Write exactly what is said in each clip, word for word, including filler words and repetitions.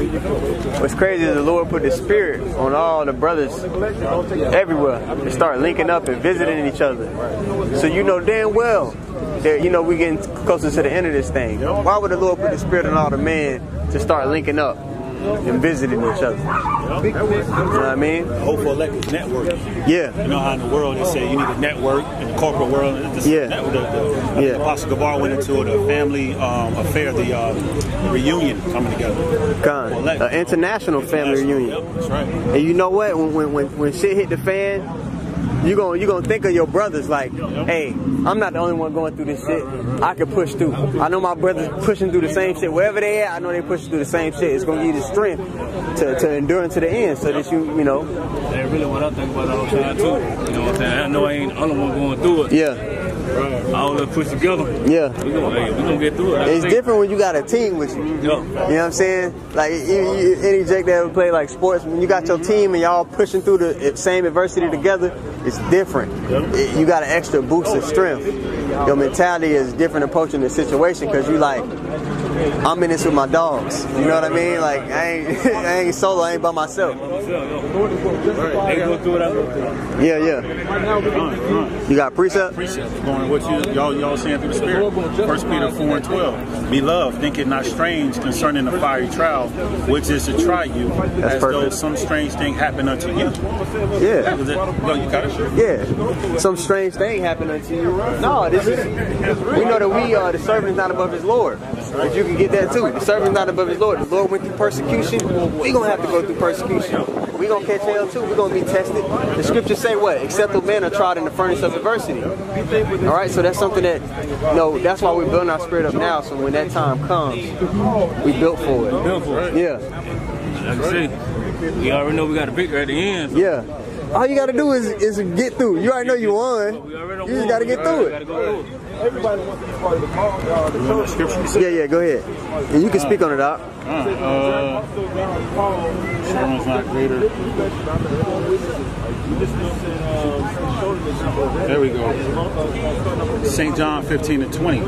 What's crazy is the Lord put the spirit on all the brothers everywhere to start linking up and visiting each other. So you know damn well that, you know, we getting closer to the end of this thing. Why would the Lord put the spirit on all the men to start linking up and visiting each other? You know what I mean? Hope for electric network. Yeah. You know how in the world they say you need a network in the corporate world. This, yeah. Network, the, the, yeah. Apostle Gabar went into the family um, affair, the uh, reunion coming together. Con, an international family international, reunion. Yep, that's right. And you know what? When when when shit hit the fan, you gonna you gonna think of your brothers like, hey, I'm not the only one going through this shit. I can push through. I know my brothers pushing through the same shit. Wherever they at, I know they pushing through the same shit. It's gonna give you the strength to, to endure to the end, so that you you know. That's really what I think about all the time too. You know what I'm saying? I know I ain't the only one going through it. Yeah. All of us push together. Yeah. We gonna, hey, we gonna get through it. It's different when you got a team with you. Yeah. You know what I'm saying? Like you, you, any Jake that ever play like sports, when you got your team and y'all pushing through the same adversity together, it's different. It, you got an extra boost of strength. Your mentality is different approaching the situation because you like, I'm in this with my dogs. You know what I mean? Like I ain't, I ain't solo. I ain't by myself. Yeah, yeah. You got precept? Precept. Going what you y'all y'all saying through the spirit. First Peter four and twelve. Beloved, think it not strange concerning the fiery trial, which is to try you, That's as perfect. though some strange thing happened unto you. Yeah. That was it. No, you got it. Yeah. Some strange thing happened unto you. No, this is. We know that we are uh, the servant is not above his Lord. But you can get that too. The servant is not above his Lord. The Lord went through persecution. We gonna have to go through persecution. We gonna catch hell too. We gonna be tested. The scriptures say what? Acceptable men are tried in the furnace of adversity. All right. So that's something that, you know, that's why we're building our spirit up now. So when that time comes, we built for it. Built for it. Yeah. Like I say, we already know we got a victory at the end. So. Yeah. All you gotta do is is get through. You already know you won. You just gotta get through it. Everybody wants to be part of the call, uh, the Scripture. Yeah, yeah, go ahead. And you can speak on it, Doc. Uh, uh, Someone's not greater. There we go. Saint John fifteen and twenty.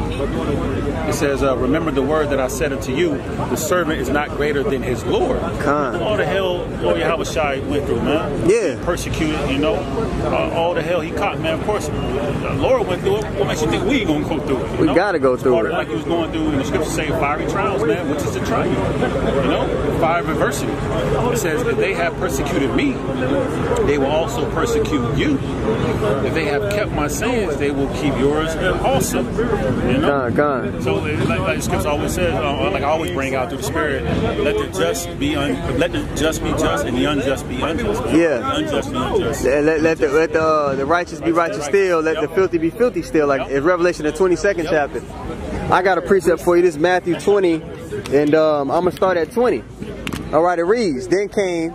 It says, uh, remember the word that I said unto you, the servant is not greater than his Lord. Con. All the hell Lord Yahushua went through, man. Yeah. Persecuted, you know. Uh, all the hell he caught, man. Of course, the Lord went through it. What makes you think we gonna go through it? We know? gotta go through Part it. of like he was going through, and the scriptures say fiery trials, man, which is to try you. You know, fire of adversity. It says, if they have persecuted me, they will also persecute you. If they have kept my sayings, they will keep yours also. You know? Gone, gone. So, like, like the scripture always says, uh, like I always bring out through the spirit, let the just be un, let the just be just, and the unjust be unjust. Yeah. The unjust be unjust. Let, let, let the let the, uh, the righteous be righteous still. Let the filthy be filthy still. Like in Revelation, the twenty-second chapter. I got a precept for you. This is Matthew twenty, and um, I'm gonna start at twenty. All right, it reads: Then came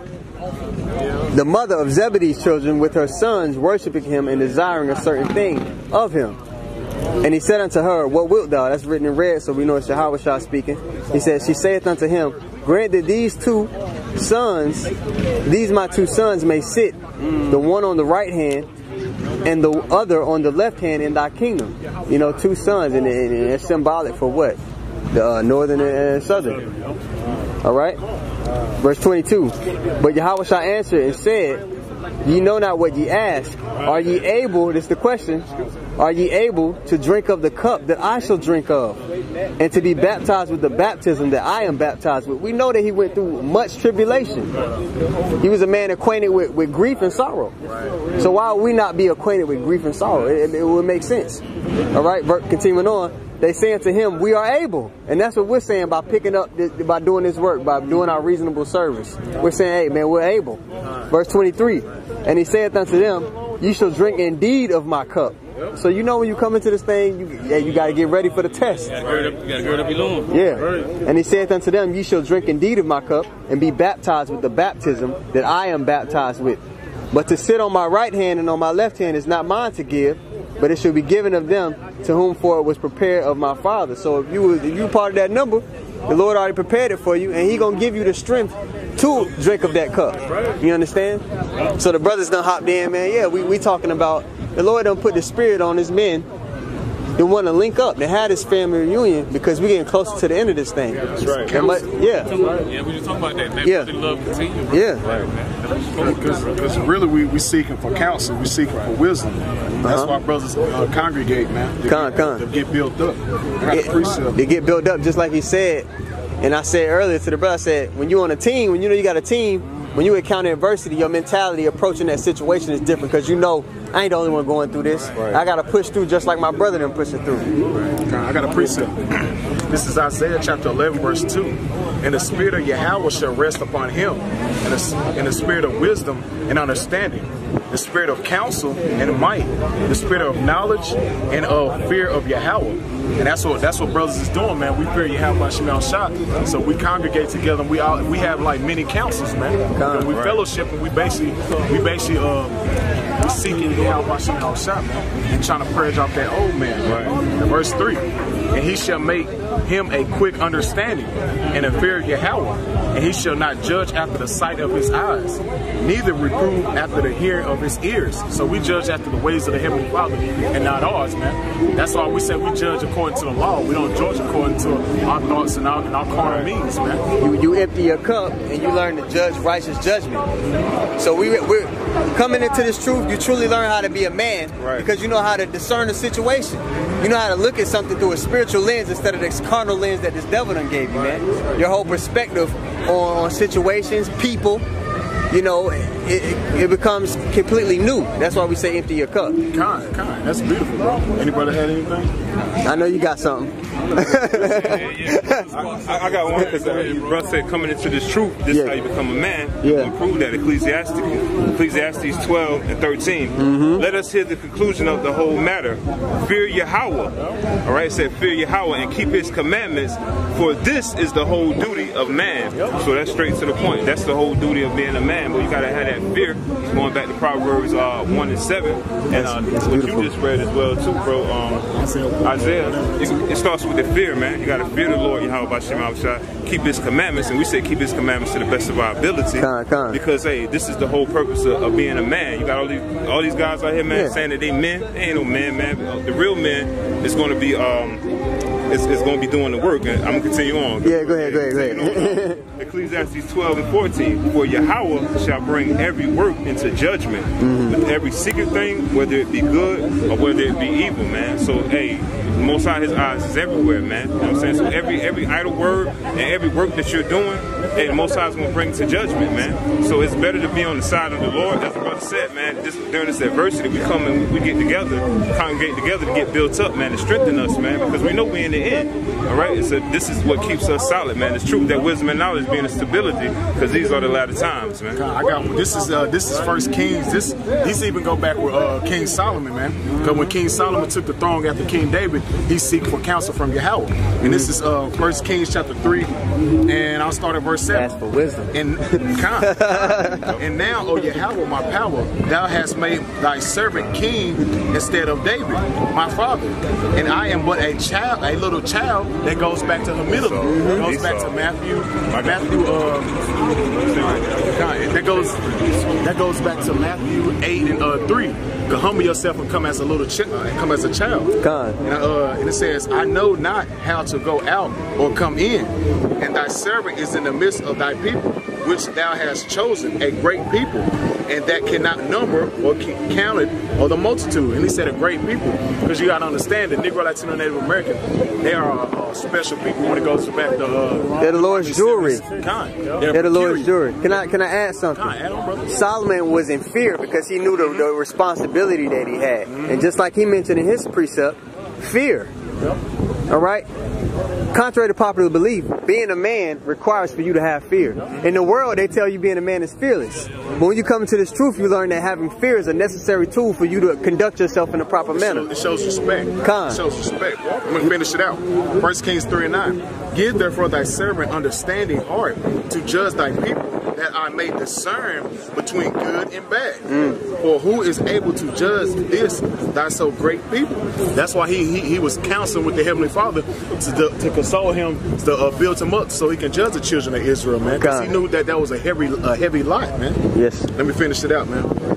the mother of Zebedee's children with her sons, worshiping him and desiring a certain thing of him. And he said unto her, what wilt thou? That's written in red, so we know it's Yahushua speaking. He said, she saith unto him, grant that these two sons, these my two sons may sit, the one on the right hand and the other on the left hand in thy kingdom. You know, two sons, and, and it's symbolic for what? The uh, northern and southern. All right? Verse twenty-two. But Yahushua answered and said, ye know not what ye ask. Are ye able, this is the question, are ye able to drink of the cup that I shall drink of, and to be baptized with the baptism that I am baptized with? We know that he went through much tribulation. He was a man acquainted with, with grief and sorrow. So why would we not be acquainted with grief and sorrow? It, it, it would make sense. All right, continuing on. They saying to him, we are able. And that's what we're saying by picking up, this, by doing this work, by doing our reasonable service. We're saying, hey, man, we're able. Verse twenty-three. And he saith unto them, ye shall drink indeed of my cup. So you know when you come into this thing, you, yeah, you got to get ready for the test. You got to gird up your loins. Yeah. And he saith unto them, ye shall drink indeed of my cup, and be baptized with the baptism that I am baptized with. But to sit on my right hand and on my left hand is not mine to give, but it shall be given of them to whom for it was prepared of my Father. So if you was, if you part of that number, the Lord already prepared it for you, and he gonna give you the strength to drink of that cup. You understand? So the brothers done hopped in, man. Yeah, we, we talking about the Lord done put the spirit on his men they want to link up. They had this family reunion because we're getting closer to the end of this thing. That's right. And my, yeah. Yeah, we just talking about that. Man. Yeah. Love continue. Yeah. Right, man. Because really, we we seeking for counsel, we seeking for wisdom. That's Uh-huh. why brothers uh, congregate, man. To Con, get, con. to get built up. I got a precept. They get built up just like he said. And I said earlier to the brother, I said, when you're on a team, when you know you got a team, when you encounter adversity, your mentality approaching that situation is different because you know I ain't the only one going through this. Right. I got to push through just like my brother them pushing through. Right. I got a precept. This is Isaiah chapter eleven, verse two. And the spirit of Yahweh shall rest upon him, and the, and the spirit of wisdom and understanding, the spirit of counsel and might, the spirit of knowledge and of fear of Yahweh. And that's what that's what brothers is doing, man. We fear Yahweh by Shemal Shah. So we congregate together. And we all we have like many councils, man. And we Right. fellowship and we basically we basically uh we seeking Yahweh by Shemal Shah, man, and trying to purge off that old man. Right. And verse three, and he shall make him a quick understanding and a fear of Yahweh, and he shall not judge after the sight of his eyes, neither reprove after the hearing of his ears. So we judge after the ways of the Heavenly Father and not ours, man. That's why we say we judge according to the law. We don't judge according to our thoughts and our, and our carnal means, man. You, you empty your cup and you learn to judge righteous judgment. So we, we're coming into this truth, you truly learn how to be a man Right. because you know how to discern the situation. You know how to look at something through a spiritual lens instead of this carnal lens that this devil done gave you, man. Your whole perspective on, on situations, people, you know, it, it, it becomes completely new. That's why we say empty your cup. Kind, kind. That's beautiful, bro. Anybody had anything? I know you got something. I, I got one because uh, your brother said coming into this truth, this Yeah. is how you become a man. Yeah. And prove that Ecclesiastes, Ecclesiastes twelve and thirteen. Mm-hmm. Let us hear the conclusion of the whole matter. Fear Yahweh. All right, it said fear Yahweh and keep his commandments, for this is the whole duty of man. So that's straight to the point. That's the whole duty of being a man. But you gotta have that fear. Going back to Proverbs uh, one and seven, and uh, what you just read as well too, bro. Um, Isaiah. It, it starts with the fear, man. You gotta fear the Lord Yahweh by Shema Shah. Keep his commandments, and we say keep his commandments to the best of our ability. Con, con. Because hey, this is the whole purpose of, of being a man. You got all these all these guys out here, man, Yeah. saying that they men. They ain't no men, man. The real men is going to be um, it's, it's going to be doing the work. And I'm gonna continue on. Yeah, go ahead, go ahead, go ahead. Ecclesiastes twelve and fourteen. For Yahweh shall bring every work into judgment, mm-hmm. with every secret thing, whether it be good or whether it be evil, man. So hey, the Most High, his eyes is everywhere, man. You know what I'm saying? So every every idle word and every work that you're doing, hey, the Most High is going to bring to judgment, man. So it's better to be on the side of the Lord, as the brother said, man. This, during this adversity, we come and we get together, congregate together to get built up, man, to strengthen us, man, because we know we're in the end. All right, so this is what keeps us solid, man. It's true that wisdom and knowledge being a stability, because these are the latter times, man. I got one. This is uh, this is First Kings. This these even go back with uh, King Solomon, man. Because when King Solomon took the throne after King David, he seek for counsel from Yahweh. And this is uh, First Kings chapter three, and I'll start at verse seven. Ask for wisdom. And and now, O Yahweh, my power, thou hast made thy servant king instead of David, my father. And I am but a child, a little child that goes back to Hamilton. Mm-hmm. Goes back to Matthew. Matthew. Uh, that goes. That goes back to Matthew eight and uh, three. To humble yourself and come as a little child, uh, come as a child. God. And, uh, and it says, I know not how to go out or come in, and thy servant is in the midst of thy people, which thou hast chosen, a great people, and that cannot number or count it or the multitude. And he said a great people, because you got to understand that Negro, Latino, Native American, they are uh, special people when it goes back to uh, They're the Lord's jewelry. Kind. They're the Lord's jewelry. Can I can I add something? Kind. Add on, brother. Solomon was in fear because he knew the, the responsibility that he had. Mm-hmm. And just like he mentioned in his precept, fear. Yep. All right? Contrary to popular belief, being a man requires for you to have fear. In the world, they tell you being a man is fearless. But when you come into this truth, you learn that having fear is a necessary tool for you to conduct yourself in a proper manner. It shows respect. Con. It shows respect. I'm going to finish it out. First Kings three and nine. Give therefore thy servant understanding heart to judge thy people, that I may discern between good and bad. Mm. For who is able to judge this, thy so great people? That's why he he, he was counseling with the Heavenly Father to, to console him, to uh, build him up so he can judge the children of Israel, man. Because he knew that that was a heavy, a heavy lot, man. Yes. Let me finish it out, man.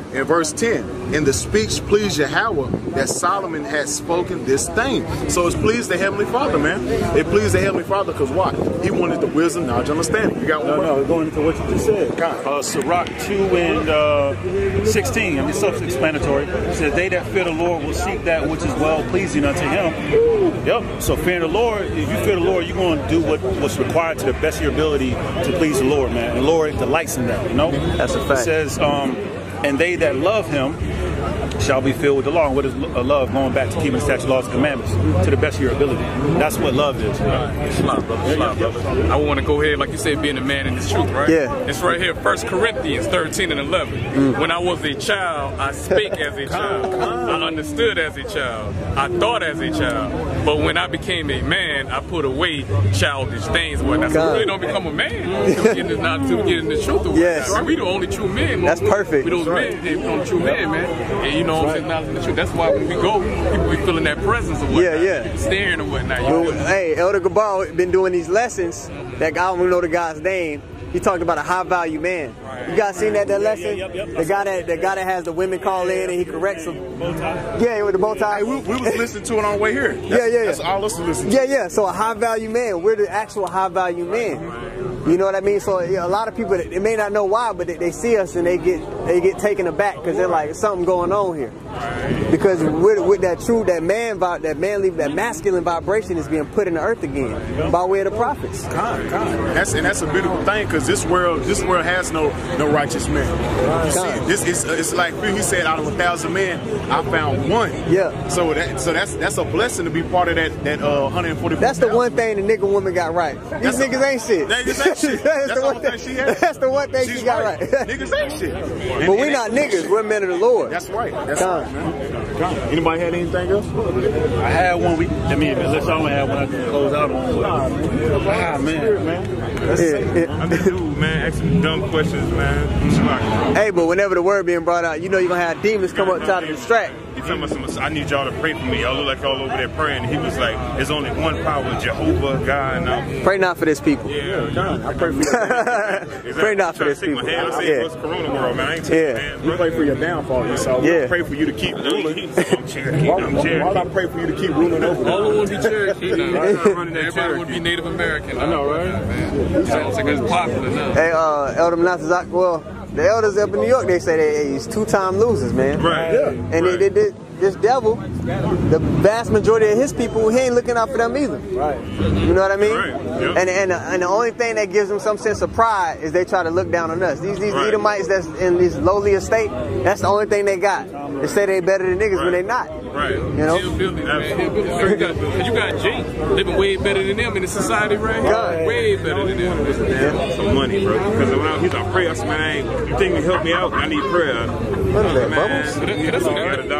in verse ten, in the speech pleased Yahweh that Solomon had spoken this thing. So it's pleased the Heavenly Father, man. It pleased the Heavenly Father because what? He wanted the wisdom, knowledge, understanding. You got one? No, no, going into what you just said. Uh, Sirach two and uh, sixteen, I mean, self-explanatory. It says, they that fear the Lord will seek that which is well pleasing unto him. Yep. So fearing the Lord, if you fear the Lord, you're going to do what, what's required to the best of your ability to please the Lord, man. And the Lord delights in that, you know? That's a fact. It says, um, and they that love him shall be filled with the law. And what is love? Going back to keeping the statutes, laws, and commandments to the best of your ability. That's what love is. Islam, brother. Islam, brother. I want to go ahead, like you said, being a man in this truth, right? Yeah. It's right here, First Corinthians thirteen and eleven. Mm. When I was a child, I spake as a child. I understood as a child. I thought as a child. But when I became a man, I put away childish things. Well, that's really don't become a man. To get in, not to get in the truth. Yes. Right? We the only true men. That's perfect. We those right. men, they become true men, man. And you know what I'm saying? Not in the truth. That's why when we go, people be feeling that presence or whatnot. Yeah, yeah. People staring or whatnot. Well, hey, Elder Gabar been doing these lessons. Mm-hmm. That guy, I don't know the guy's name. He talked about a high value man. Right. You guys seen that that lesson? Yeah, yeah, yep, yep. The guy that the guy that has the women call in and he corrects them. Yeah, with the bow tie. Hey, we, we was listening to it on the way here. That's, yeah, yeah, yeah. That's all us listening to. Yeah, yeah. So a high value man. We're the actual high value man. You know what I mean? So yeah, a lot of people, they may not know why, but they, they see us and they get they get taken aback because they're like, something going on here. Because with, with that true, that man, that manly, that masculine vibration is being put in the earth again by way of the prophets. God, God. That's and that's a beautiful thing because this world, this world has no no righteous man. You see, this is it's like he said, out of a thousand men, I found one. Yeah. So that so that's that's a blessing to be part of that that uh, one hundred forty. That's the one thing the nigga woman got right. These that's niggas a, ain't shit. Niggas ain't shit. that's, that's the one thing she has. That's the one thing She's she got right. right. Niggas ain't shit. And, but we not niggas. We're men of the Lord. That's right. That's God. Right, man. God. Anybody had anything else? I had one. We, I mean, unless I only had one, I can close out on. Nah, man. Ah, man. man. That's yeah, yeah. I'm the dude, man, asking dumb questions, man. Hey, but whenever the word being brought out, you know you're going to have demons come up trying to distract. He talking about some, I need y'all to pray for me. Y'all look like y'all over there praying. He was like, there's only one power, Jehovah, God. And I'm, pray not for this people. Yeah, God, I pray for you. Exactly. Pray not for this people. My hand. I say, yeah. What's Corona world, man? I ain't yeah. Hands, you pray for your downfall, so yeah. I pray for you to keep ruling. I'm Cherokee. I'm Cherokee. Why would I pray for you to keep ruling over? All of them would be Cherokee now. Everybody would be Native American. I know, right? Man. So it's popular now. Hey, uh, Elder Menazes, well, the elders up in New York, they say they, he's two-time losers, man. Right. Yeah. And right. They, they, they, this devil, the vast majority of his people, he ain't looking out for them either. Right. You know what I mean? Right. Yep. And and and the only thing that gives them some sense of pride is they try to look down on us. These these right. Edomites that's in this lowly estate, that's the only thing they got. They say they better than niggas right. when they not. Right. You know? Hillbilly, man. Hillbilly. You got, you got Jake living way better than them in the society right here. God. Way better than them. Yeah. Some money, bro. Because when I, he's like, pray, I said, man, I ain't, you think you help me out? I need prayer. What is that, man, bubbles? That's I got a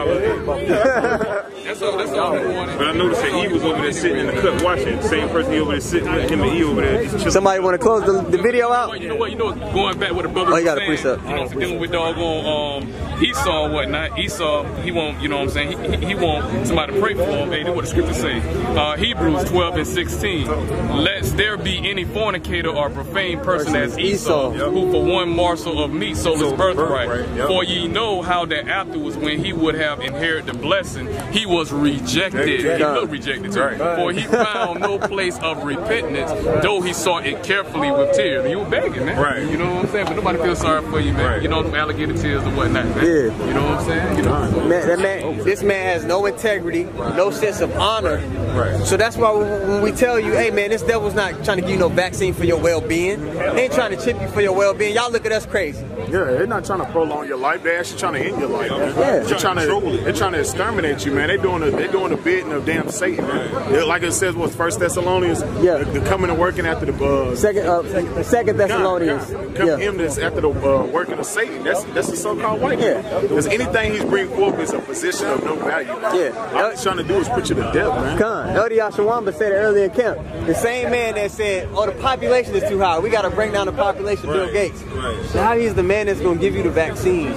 dollar. That's all. That's all. But I noticed that he was over there sitting in the cut watching. Same person he over there sitting with him and E over there just chilling. Somebody want to close the, the video out? You know what? You know, going back with the brother. Oh, you got a saying, precept. You know, dealing with doggone um, Esau and whatnot. Esau, he won't. You know what I'm saying? He, he, he won't somebody pray for him. Hey, this what the scripture say. Uh, Hebrews twelve and sixteen. Lest there be any fornicator or profane person as Esau, Esau. who for one morsel of meat sold his birthright. birthright yep. For ye know how that afterwards, when he would have inherited the blessing, he was rejected. He looked rejected too. Right. For he found no place of repentance, though he sought it carefully with tears. You were begging, man. Right. You know what I'm saying? But nobody feels sorry for you, man. Right. You know them alligator tears or whatnot, man. Yeah. You know what I'm saying? You know. Man, that man, this man has no integrity, no sense of honor. Right. So that's why when we tell you, hey man, this devil's not trying to give you no vaccine for your well-being. They ain't trying to chip you for your well-being. Y'all look at us crazy. Yeah, they're not trying to prolong your life. They're actually trying to end your life. Man. Yeah. They're trying to they're trying to exterminate you, man. They're doing a they're doing a bidding of damn Satan, man. They're, like it says, what's First Thessalonians? Yeah. They're coming and working after the uh, second uh, second Thessalonians. God, God. Come yeah. him that's after the uh, working of Satan. That's that's the so-called white man. Yeah. Because anything he's bringing forth is a position of no value. Man. Yeah. All he's trying to do is put you to death, man. Khan, Elder Yashawamba said it earlier in camp. The same man that said, oh, the population is too high. We got to bring down the population, Right. Bill Gates. Right. Now he's the man man that's gonna give you the vaccine.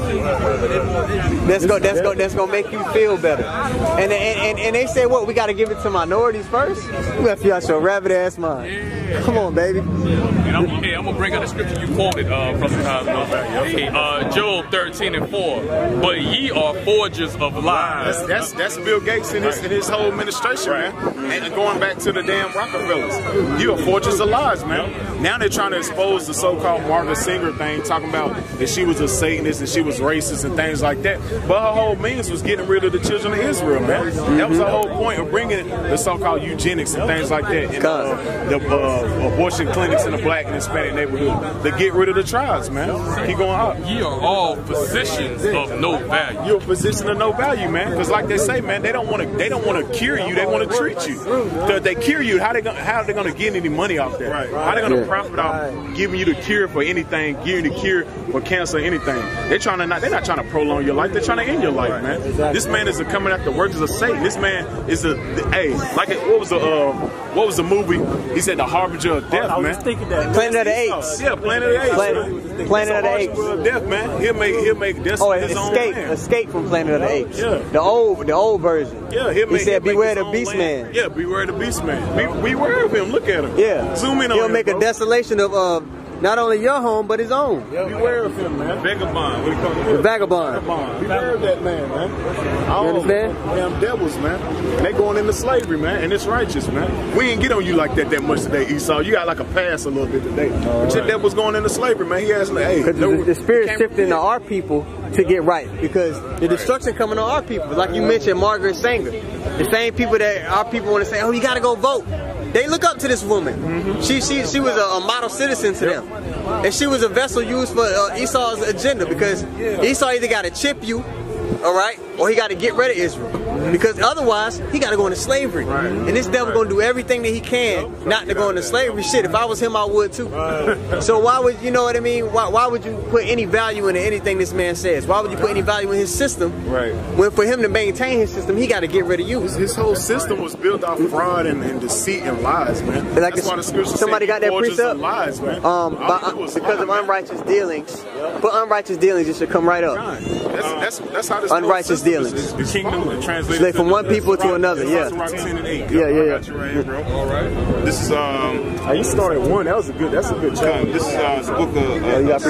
That's go that's go that's gonna make you feel better. And and, and, and they say what, we gotta give it to minorities first? We gotta feel out your rabbit ass mind. Yeah. Come on, baby. And I'm, hey, I'm gonna bring out the scripture you quoted, uh, Brother Cosmo. Hey, uh, Job thirteen and four. But ye are forgers of lies. That's that's, that's Bill Gates and his, and his whole administration, man. And going back to the damn Rockefellers, you are forgers of lies, man. Now they're trying to expose the so-called Margaret Singer thing, talking about that she was a Satanist and she was racist and things like that. But her whole means was getting rid of the children of Israel, man. Mm-hmm. That was the whole point of bringing the so-called eugenics and things like that, and uh, the uh, abortion clinics in the black and Hispanic neighborhood to get rid of the tribes, man. Keep going up. Ye are all physicians of no value. You're a physician of no value, man. Because like they say, man, they don't want to. They don't want to cure you. They want to treat you. So if they cure you, how they gonna, how are they going to get any money off that? Right. How are they going to yeah. profit off giving you the cure for anything, giving you the cure for cancer, anything? They're trying to not. They're not trying to prolong your life. They're trying to end your life, right. man. Exactly. This man is a coming after workers of Satan. This man is a. Hey, like what was the uh, what was the movie? He said the harbinger of death, I was man. Just thinking that. Planet of the Apes. Yeah, Planet of the Apes. Planet, Planet of the Apes. Of death, man. He'll make he'll make death oh, his escape, own land. Escape from Planet of the Apes. Yeah. The old, the old version. Yeah, he'll he make, said, he'll "Beware make the Beast Man." Yeah, beware the Beast Man. Be, beware of him. Look at him. Yeah. Zoom in on He'll him. make bro. a desolation of uh, not only your home but his own. Yeah, beware of him, man. Vagabond. What do you call The it? vagabond. Vagabond. Beware of that man, man. All You understand? Damn devils, man. They going into slavery, man, and it's righteous, man. We ain't get on you like that that much today, Esau. You got like a pass a little bit today. All but your right. devil's going into slavery, man. He has like, hey. Because no, the, the spirit shifting to our people to get right. Because the destruction coming on our people. Like you mentioned, Margaret Sanger. The same people that our people want to say, oh, you got to go vote. They look up to this woman. Mm-hmm. She she she was a, a model citizen to them, and she was a vessel used for uh, Esau's agenda, because Esau either got to chip you, all right, or he got to get rid of Israel, because otherwise he got to go into slavery. Right. And this devil right. gonna do everything that he can not to go into slavery. Shit, if I was him, I would too. Right. So why would you know what I mean? Why why would you put any value into anything this man says? Why would you put any value in his system? Right. When for him to maintain his system, he got to get rid of you. His, his whole system was built off fraud and, and deceit and lies, man. Like That's why the scripture somebody got that precept. Lies, man. Um, by, because lying, of unrighteous man. dealings. Yeah. For unrighteous dealings, it should come right up. That's, that's, that's how this unrighteous dealings. The kingdom translated from one people to another. Yeah. ten and eight. Yeah, yeah, yeah. Right, bro. All right. This is um. Oh, you started one. That was a good. That's a good chapter. This is uh, the book of uh, oh, you got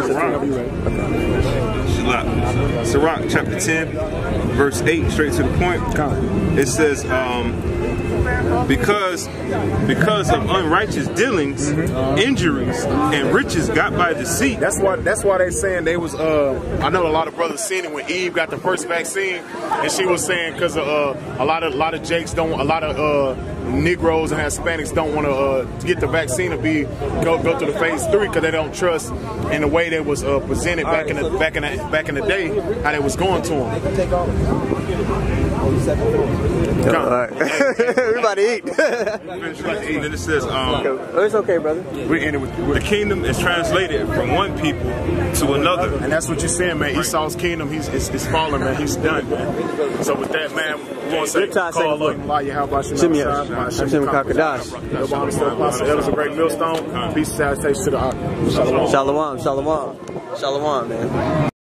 Sirach. Sirach chapter ten, verse eight, straight to the point. It says, um, because because of unrighteous dealings, mm-hmm. injuries, and riches got by deceit. That's why. That's why they saying they was. Uh, I know a lot of brothers seen it when Eve got the first vaccine, and she was saying because uh, a lot of a lot of Jakes don't, a lot of uh, Negroes and Hispanics don't want to uh, get the vaccine to be go go through the phase three because they don't trust in the way that was uh, presented back in the back in the back in the day how they was going to them. All right. Everybody eat. And then it says, um, oh, it's okay, brother. We're in it with, with the kingdom is translated from one people to another. And that's what you're saying, man. Esau's kingdom, he's it's, it's fallen, man. He's done, man. So with that, man, we want to say, call up, how about you? Shimmy Kakadash. That was a great millstone. Peace and salutation to the Shalom. Shalom, shalom. Shalom, man.